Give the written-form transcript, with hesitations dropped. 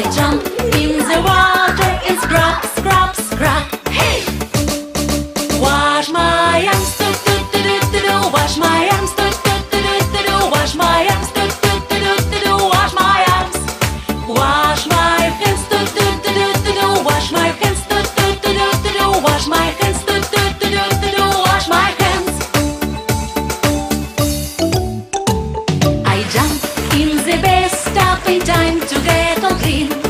I jump in the water and scrub, scrub, scrub. Hey! Wash my arms, do do do do do do. Wash my arms, do do do do do do. Wash my arms, do do do do do do. Wash my arms. Wash my hands, do do do do do do. Wash my hands, do do do do do do. Wash my hands, do do do do do do. Wash my hands. I jump in the bathtub in time to get all clean.